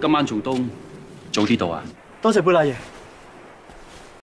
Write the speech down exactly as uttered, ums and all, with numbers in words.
今晚從東早啲到啊！ 多謝貝大爺。